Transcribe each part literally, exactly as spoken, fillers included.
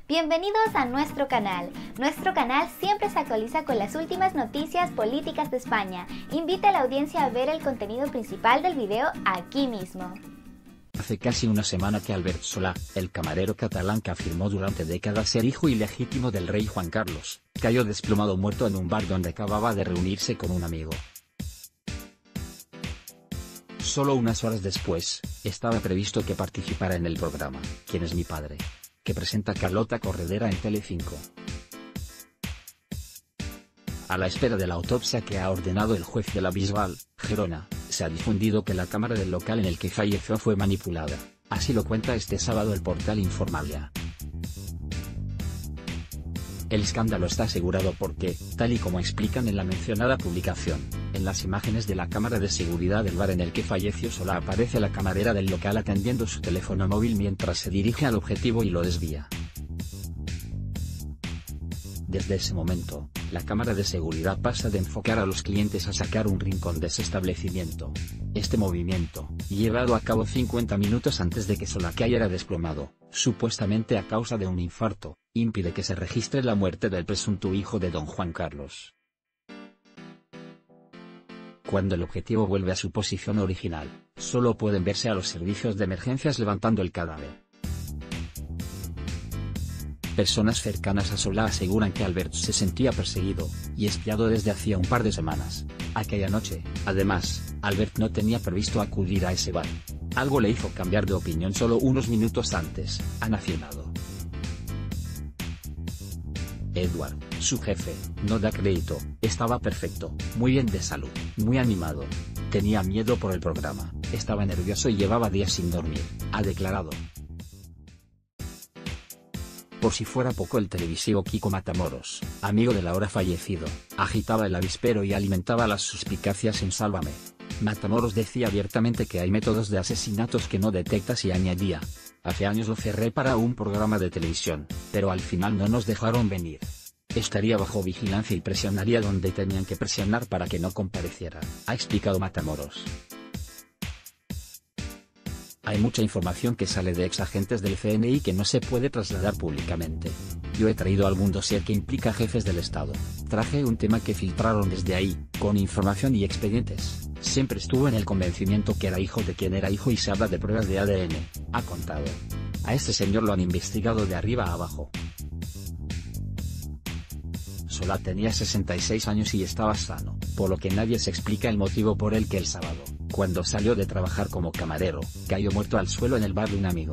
Bienvenidos a nuestro canal. Nuestro canal siempre se actualiza con las últimas noticias políticas de España. Invita a la audiencia a ver el contenido principal del video aquí mismo. Hace casi una semana que Albert Solà, el camarero catalán que afirmó durante décadas ser hijo ilegítimo del rey Juan Carlos, cayó desplomado muerto en un bar donde acababa de reunirse con un amigo. Solo unas horas después, estaba previsto que participara en el programa ¿Quién es mi padre?, que presenta Carlota Corredera en Telecinco. A la espera de la autopsia que ha ordenado el juez de la Bisbal, Gerona, se ha difundido que la cámara del local en el que falleció fue manipulada. Así lo cuenta este sábado el portal Informalia. El escándalo está asegurado porque, tal y como explican en la mencionada publicación, en las imágenes de la cámara de seguridad del bar en el que falleció Solà aparece la camarera del local atendiendo su teléfono móvil mientras se dirige al objetivo y lo desvía. Desde ese momento, la cámara de seguridad pasa de enfocar a los clientes a sacar un rincón de ese establecimiento. Este movimiento, llevado a cabo cincuenta minutos antes de que Solà cayera desplomado, supuestamente a causa de un infarto, impide que se registre la muerte del presunto hijo de don Juan Carlos. Cuando el objetivo vuelve a su posición original, solo pueden verse a los servicios de emergencias levantando el cadáver. Personas cercanas a Solà aseguran que Albert se sentía perseguido y espiado desde hacía un par de semanas. Aquella noche, además, Albert no tenía previsto acudir a ese bar. Algo le hizo cambiar de opinión solo unos minutos antes, han afirmado. Edward, su jefe, no da crédito, estaba perfecto, muy bien de salud, muy animado. Tenía miedo por el programa, estaba nervioso y llevaba días sin dormir, ha declarado. Por si fuera poco, el televisivo Kiko Matamoros, amigo del ahora fallecido, agitaba el avispero y alimentaba las suspicacias en Sálvame. Matamoros decía abiertamente que hay métodos de asesinatos que no detectas y añadía: hace años lo cerré para un programa de televisión, pero al final no nos dejaron venir. Estaría bajo vigilancia y presionaría donde tenían que presionar para que no compareciera, ha explicado Matamoros. Hay mucha información que sale de exagentes del C N I que no se puede trasladar públicamente. Yo he traído algún dossier que implica jefes del Estado. Traje un tema que filtraron desde ahí, con información y expedientes. Siempre estuvo en el convencimiento que era hijo de quien era hijo y se habla de pruebas de A D N, ha contado. A este señor lo han investigado de arriba a abajo. Solà tenía sesenta y seis años y estaba sano, por lo que nadie se explica el motivo por el que el sábado, cuando salió de trabajar como camarero, cayó muerto al suelo en el bar de un amigo.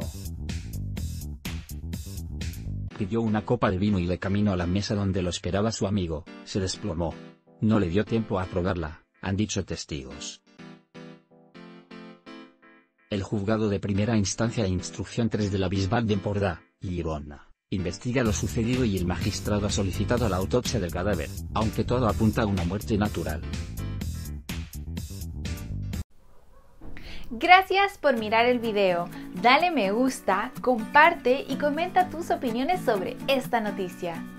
Pidió una copa de vino y de camino a la mesa donde lo esperaba su amigo, se desplomó. No le dio tiempo a probarla, han dicho testigos. El juzgado de primera instancia e instrucción tres de la Bisbal de Empordà, Girona, investiga lo sucedido y el magistrado ha solicitado la autopsia del cadáver, aunque todo apunta a una muerte natural. Gracias por mirar el video. Dale me gusta, comparte y comenta tus opiniones sobre esta noticia.